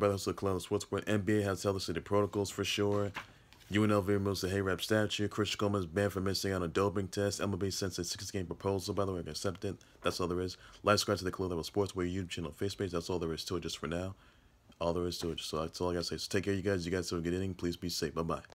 Brotherhood of Columbus Sports Board. NBA has held the protocols for sure. UNLV removes the Hey Reb statue. Chris Coleman is banned for missing out on a doping test. MLB sends a 6-game proposal, by the way, I accept it. That's all there is. Live subscribe to the Club Level Sports Board YouTube channel, Facebook page. That's all there is to it just for now. All there is to it. So that's all I gotta say. So take care, you guys. You guys have a good inning. Please be safe. Bye-bye.